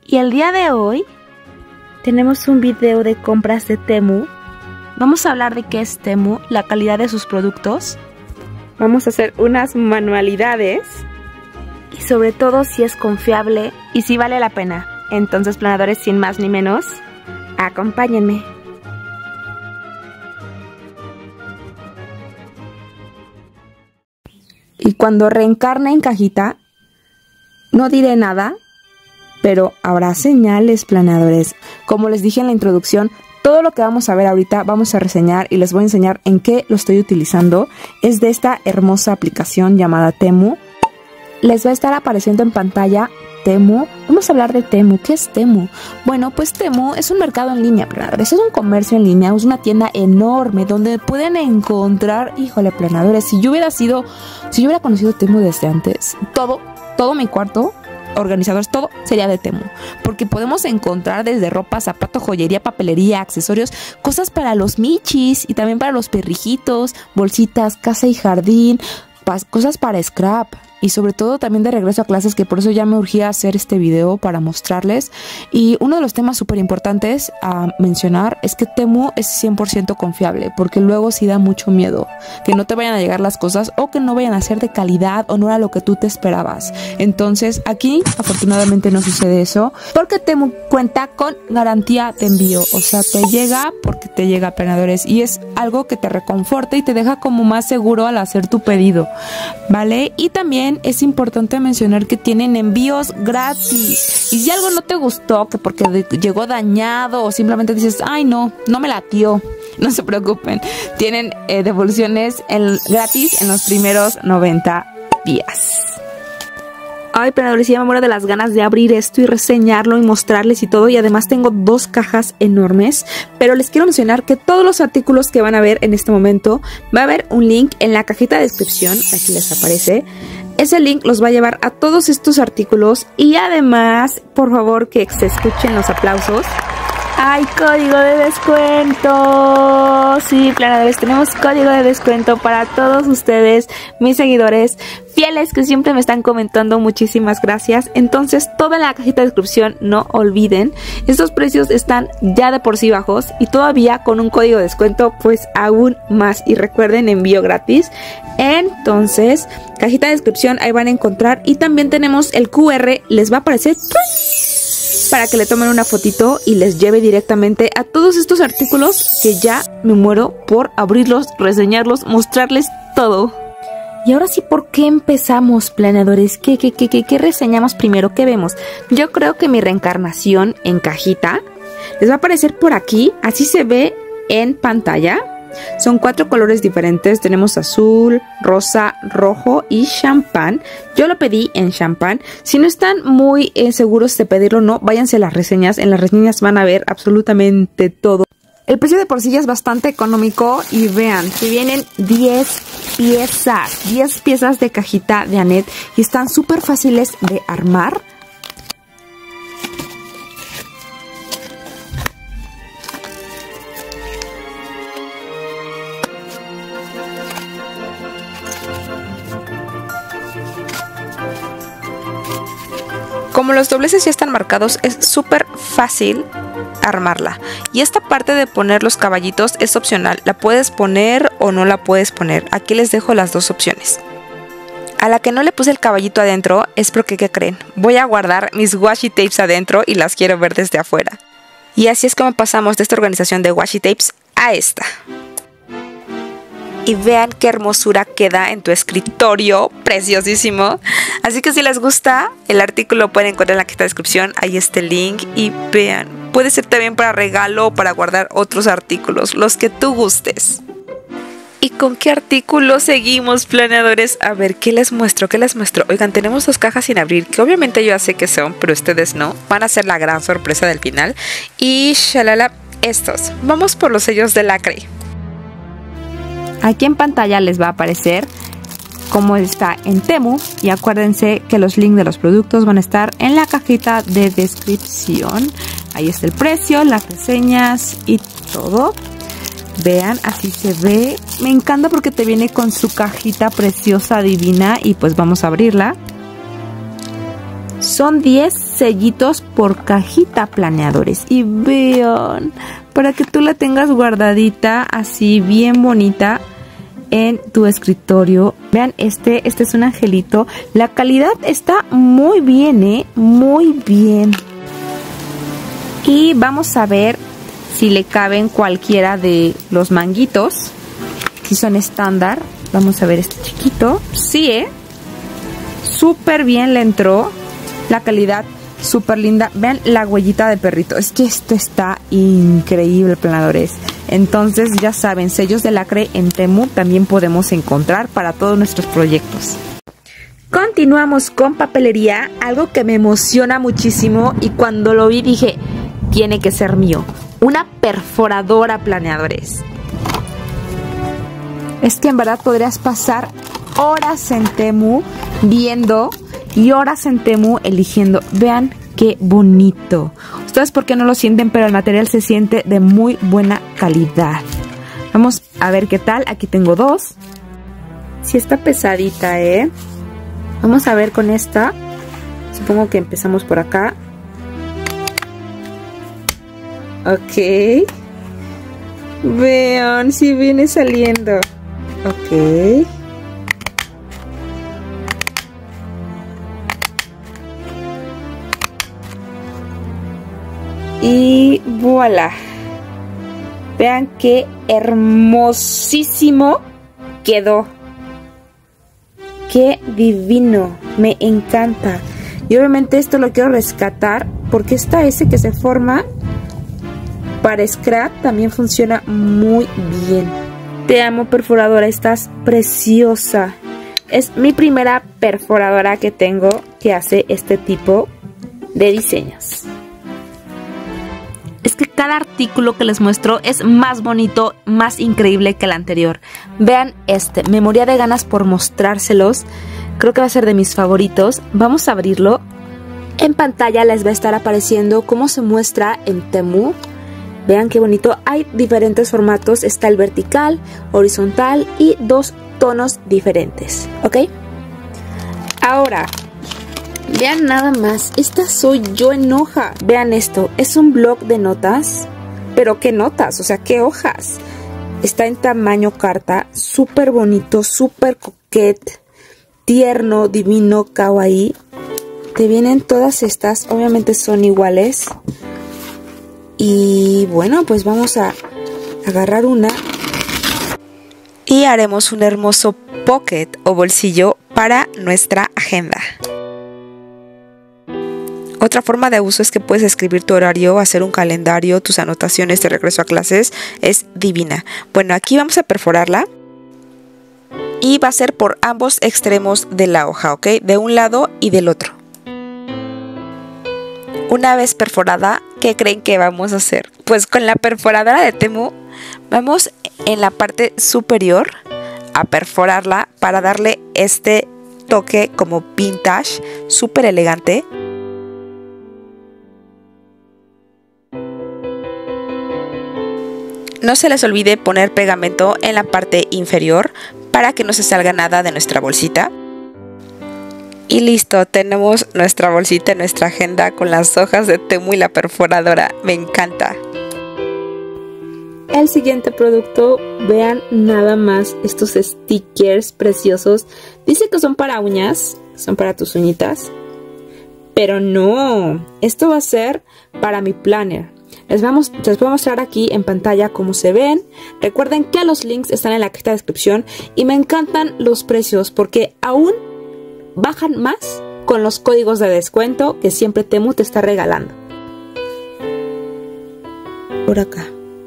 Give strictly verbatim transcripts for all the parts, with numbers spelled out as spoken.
Y el día de hoy tenemos un video de compras de Temu. Vamos a hablar de qué es Temu, la calidad de sus productos. Vamos a hacer unas manualidades y sobre todo si es confiable y si vale la pena. Entonces, planadores, sin más ni menos, acompáñenme. Y cuando reencarne en cajita, no diré nada, pero habrá señales, planeadores. Como les dije en la introducción, todo lo que vamos a ver ahorita vamos a reseñar y les voy a enseñar en qué lo estoy utilizando. Es de esta hermosa aplicación llamada Temu. Les va a estar apareciendo en pantalla Temu. Vamos a hablar de Temu. ¿Qué es Temu? Bueno, pues Temu es un mercado en línea, planadores. Es un comercio en línea, es una tienda enorme donde pueden encontrar, híjole, planadores, si yo hubiera sido, si yo hubiera conocido Temu desde antes, todo, todo mi cuarto, organizadores, todo sería de Temu, porque podemos encontrar desde ropa, zapato, joyería, papelería, accesorios, cosas para los michis y también para los perrijitos, bolsitas, casa y jardín, cosas para scrap. Y sobre todo también de regreso a clases, que por eso ya me urgía hacer este video para mostrarles. Y uno de los temas súper importantes a mencionar es que Temu es cien por ciento confiable, porque luego sí da mucho miedo que no te vayan a llegar las cosas o que no vayan a ser de calidad o no era lo que tú te esperabas. Entonces aquí afortunadamente no sucede eso, porque Temu cuenta con garantía de envío. O sea, te llega porque te llega, planadores, y es algo que te reconforta y te deja como más seguro al hacer tu pedido, ¿vale? Y también es importante mencionar que tienen envíos gratis. Y si algo no te gustó, que porque llegó dañado o simplemente dices, ay no, no me latió, no se preocupen. Tienen eh, devoluciones en, gratis en los primeros noventa días. Ay, planadores, ya me muero de las ganas de abrir esto y reseñarlo y mostrarles y todo. Y además tengo dos cajas enormes. Pero les quiero mencionar que todos los artículos que van a ver en este momento, va a haber un link en la cajita de descripción. Aquí les aparece. Ese link los va a llevar a todos estos artículos. Y además, por favor, que se escuchen los aplausos. ¡Hay código de descuento! Sí, planadores, tenemos código de descuento para todos ustedes, mis seguidores fieles que siempre me están comentando. Muchísimas gracias. Entonces, toda la cajita de descripción, no olviden. Estos precios están ya de por sí bajos y todavía con un código de descuento, pues aún más. Y recuerden, envío gratis. Entonces, cajita de descripción, ahí van a encontrar. Y también tenemos el Q R, les va a aparecer para que le tomen una fotito y les lleve directamente a todos estos artículos que ya me muero por abrirlos, reseñarlos, mostrarles todo. Y ahora sí, ¿por qué empezamos, planeadores? ¿Qué, qué, qué, qué, qué reseñamos primero? ¿Qué vemos? Yo creo que mi reencarnación en cajita les va a aparecer por aquí. Así se ve en pantalla. Son cuatro colores diferentes. Tenemos azul, rosa, rojo y champán. Yo lo pedí en champán. Si no están muy eh, seguros de pedirlo o no, váyanse a las reseñas. En las reseñas van a ver absolutamente todo. El precio de por sí ya es bastante económico. Y vean, que vienen diez piezas. diez piezas de cajita de Anet. Y están súper fáciles de armar. Como los dobleces ya están marcados, es súper fácil armarla. Y esta parte de poner los caballitos es opcional. La puedes poner o no la puedes poner. Aquí les dejo las dos opciones. A la que no le puse el caballito adentro es porque, ¿qué creen? Voy a guardar mis washi tapes adentro y las quiero ver desde afuera. Y así es como pasamos de esta organización de washi tapes a esta. Y vean qué hermosura queda en tu escritorio, preciosísimo. Así que si les gusta el artículo pueden encontrar en la cajita de descripción, ahí está el link. Y vean, puede ser también para regalo o para guardar otros artículos, los que tú gustes. ¿Y con qué artículo seguimos, planeadores? A ver, ¿qué les muestro? ¿Qué les muestro? Oigan, tenemos dos cajas sin abrir, que obviamente yo ya sé que son, pero ustedes no. Van a ser la gran sorpresa del final. Y shalala, estos. Vamos por los sellos de lacre. Aquí en pantalla les va a aparecer cómo está en Temu. Y acuérdense que los links de los productos van a estar en la cajita de descripción. Ahí está el precio, las reseñas y todo. Vean, así se ve. Me encanta porque te viene con su cajita preciosa, divina. Y pues vamos a abrirla. Son diez sellitos por cajita, planeadores. Y vean, para que tú la tengas guardadita así bien bonita en tu escritorio. Vean, este, este es un angelito. La calidad está muy bien, ¿eh? Muy bien. Y vamos a ver si le caben cualquiera de los manguitos. Si son estándar. Vamos a ver este chiquito. Sí, ¿eh? Súper bien le entró. La calidad súper linda. Vean la huellita de perrito. Es que esto está increíble, planeadores. Entonces ya saben, sellos de lacre en Temu también podemos encontrar para todos nuestros proyectos. Continuamos con papelería, algo que me emociona muchísimo y cuando lo vi dije, tiene que ser mío. Una perforadora, planeadores. Es que en verdad podrías pasar horas en Temu viendo y horas en Temu eligiendo. Vean qué bonito. Ustedes por qué no lo sienten, pero el material se siente de muy buena calidad. Vamos a ver qué tal. Aquí tengo dos. Sí está pesadita, ¿eh? Vamos a ver con esta. Supongo que empezamos por acá. Ok. Vean, si viene saliendo. Ok. Y voilà. Vean qué hermosísimo quedó. Qué divino. Me encanta. Y obviamente esto lo quiero rescatar porque esta S que se forma para scrap también funciona muy bien. Te amo, perforadora. Estás preciosa. Es mi primera perforadora que tengo que hace este tipo de diseños. Es que cada artículo que les muestro es más bonito, más increíble que el anterior. Vean este, me moría de ganas por mostrárselos. Creo que va a ser de mis favoritos. Vamos a abrirlo. En pantalla les va a estar apareciendo cómo se muestra en Temu. Vean qué bonito. Hay diferentes formatos. Está el vertical, horizontal y dos tonos diferentes. ¿Ok? Ahora, vean nada más, esta soy yo en hoja. Vean esto, es un bloc de notas. Pero ¿qué notas? O sea, ¿qué hojas? Está en tamaño carta, súper bonito, súper coquete, tierno, divino, kawaii. Te vienen todas estas, obviamente son iguales. Y bueno, pues vamos a agarrar una. Y haremos un hermoso pocket o bolsillo para nuestra agenda. Otra forma de uso es que puedes escribir tu horario, hacer un calendario, tus anotaciones de regreso a clases. Es divina. Bueno, aquí vamos a perforarla. Y va a ser por ambos extremos de la hoja, ¿ok? De un lado y del otro. Una vez perforada, ¿qué creen que vamos a hacer? Pues con la perforadora de Temu vamos en la parte superior a perforarla para darle este toque como vintage, súper elegante. No se les olvide poner pegamento en la parte inferior para que no se salga nada de nuestra bolsita. Y listo, tenemos nuestra bolsita en nuestra agenda con las hojas de Temu y la perforadora. Me encanta. El siguiente producto, vean nada más estos stickers preciosos. Dice que son para uñas, son para tus uñitas. Pero no, esto va a ser para mi planner. Les, vamos, les voy a mostrar aquí en pantalla cómo se ven. Recuerden que los links están en la cajita de descripción. Y me encantan los precios porque aún bajan más con los códigos de descuento que siempre Temu te está regalando. Por acá.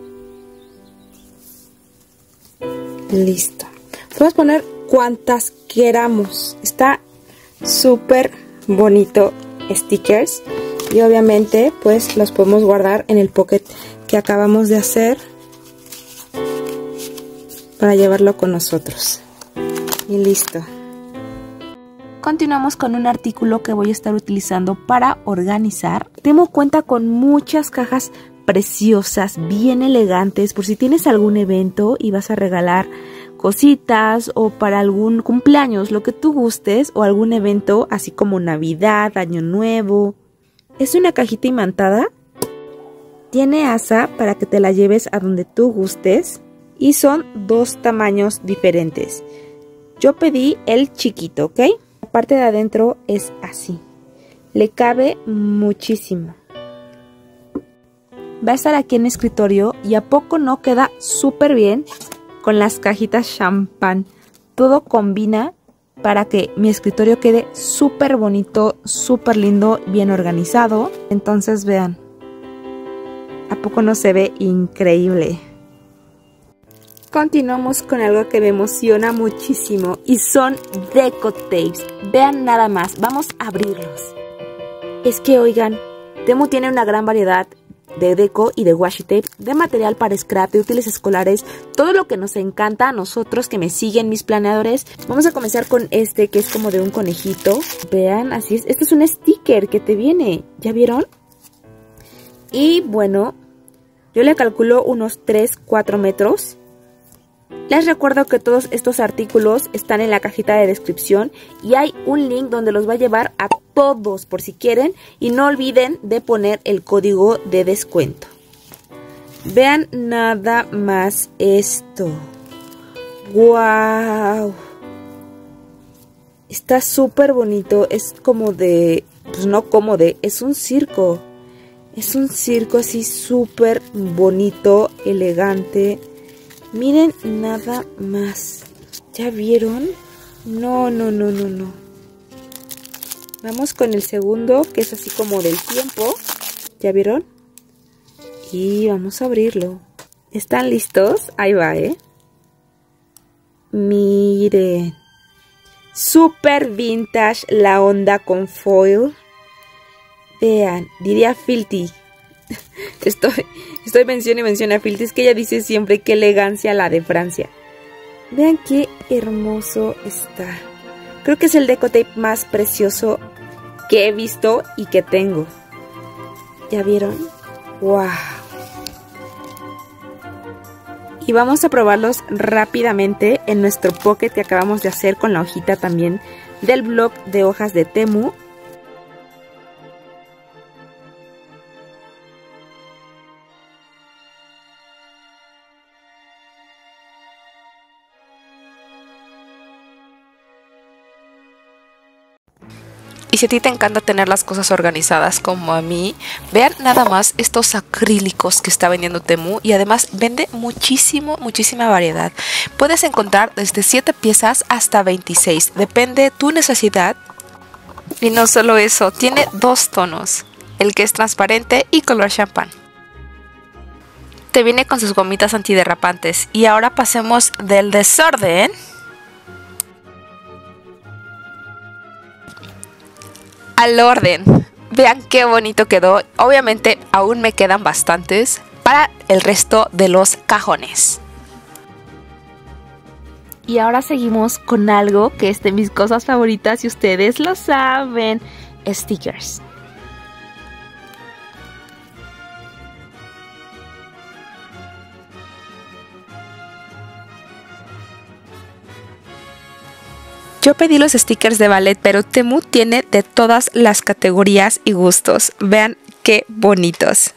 Listo. Podemos poner cuantas queramos. Está súper bonito stickers. Y obviamente pues los podemos guardar en el pocket que acabamos de hacer para llevarlo con nosotros. Y listo. Continuamos con un artículo que voy a estar utilizando para organizar. Temu cuenta con muchas cajas preciosas, bien elegantes, por si tienes algún evento y vas a regalar cositas o para algún cumpleaños, lo que tú gustes, o algún evento así como Navidad, Año Nuevo. Es una cajita imantada. Tiene asa para que te la lleves a donde tú gustes y son dos tamaños diferentes. Yo pedí el chiquito, ¿ok? La parte de adentro es así. Le cabe muchísimo. Va a estar aquí en mi escritorio y a poco no queda súper bien con las cajitas champán. Todo combina para que mi escritorio quede súper bonito, súper lindo, bien organizado. Entonces vean, ¿a poco no se ve increíble? Continuamos con algo que me emociona muchísimo y son deco tapes. Vean nada más, vamos a abrirlos. Es que oigan, Temu tiene una gran variedad de deco y de washi tape, de material para scrap, de útiles escolares, todo lo que nos encanta a nosotros que me siguen, mis planeadores. Vamos a comenzar con este que es como de un conejito. Vean, así es, este es un sticker que te viene, ¿ya vieron? Y bueno, yo le calculo unos tres, cuatro metros. Les recuerdo que todos estos artículos están en la cajita de descripción y hay un link donde los va a llevar a todos por si quieren, y no olviden de poner el código de descuento. Vean nada más esto. ¡Wow! Está súper bonito, es como de, pues no como de, es un circo. Es un circo así súper bonito, elegante. Miren nada más. ¿Ya vieron? No, no, no, no, no. Vamos con el segundo, que es así como del tiempo. ¿Ya vieron? Y vamos a abrirlo. ¿Están listos? Ahí va, ¿eh? Miren. Super vintage la onda con foil. Vean, diría Filthy. Estoy, estoy menciona y menciona a Filthy. Es que ella dice siempre qué elegancia la de Francia. Vean qué hermoso está. Creo que es el deco tape más precioso que he visto y que tengo. ¿Ya vieron? ¡Wow! Y vamos a probarlos rápidamente en nuestro pocket que acabamos de hacer con la hojita también del blog de hojas de Temu. Y si a ti te encanta tener las cosas organizadas como a mí, vean nada más estos acrílicos que está vendiendo Temu, y además vende muchísimo, muchísima variedad. Puedes encontrar desde siete piezas hasta veintiséis, depende de tu necesidad. Y no solo eso, tiene dos tonos, el que es transparente y color champán. Te viene con sus gomitas antiderrapantes. Y ahora pasemos del desorden al orden. Vean qué bonito quedó. Obviamente aún me quedan bastantes para el resto de los cajones. Y ahora seguimos con algo que es de mis cosas favoritas y ustedes lo saben: stickers. Yo pedí los stickers de ballet, pero Temu tiene de todas las categorías y gustos. Vean qué bonitos.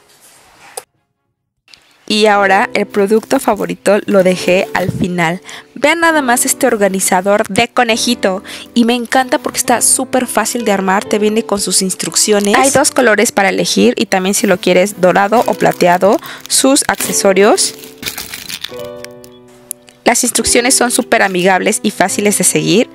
Y ahora el producto favorito lo dejé al final. Vean nada más este organizador de conejito. Y me encanta porque está súper fácil de armar. Te viene con sus instrucciones. Hay dos colores para elegir y también si lo quieres dorado o plateado. Sus accesorios. Las instrucciones son súper amigables y fáciles de seguir.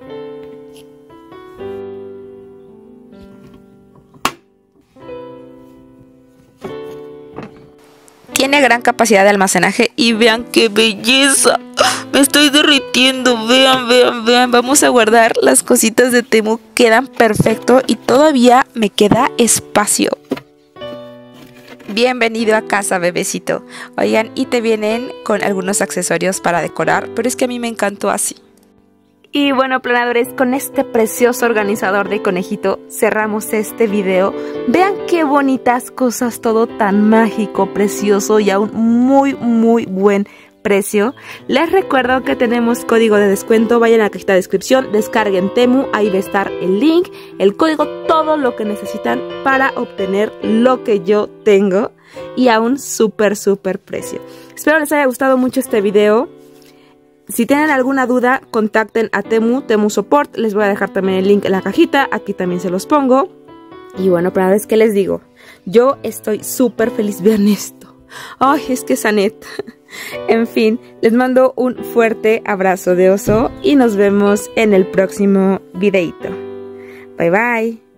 Tiene gran capacidad de almacenaje y vean qué belleza. Me estoy derritiendo. Vean, vean, vean. Vamos a guardar las cositas de Temu. Quedan perfecto y todavía me queda espacio. Bienvenido a casa, bebecito. Oigan, y te vienen con algunos accesorios para decorar, pero es que a mí me encantó así. Y bueno, planeadores, con este precioso organizador de conejito cerramos este video. Vean qué bonitas cosas, todo tan mágico, precioso y a un muy muy buen precio. Les recuerdo que tenemos código de descuento, vayan a la cajita de descripción, descarguen Temu, ahí va a estar el link, el código, todo lo que necesitan para obtener lo que yo tengo y a un súper súper precio. Espero les haya gustado mucho este video. Si tienen alguna duda, contacten a Temu, Temu Support, les voy a dejar también el link en la cajita, aquí también se los pongo. Y bueno, para ver qué les digo, yo estoy súper feliz, vean esto. Ay, es que Sanet. En fin, les mando un fuerte abrazo de oso y nos vemos en el próximo videito. Bye bye.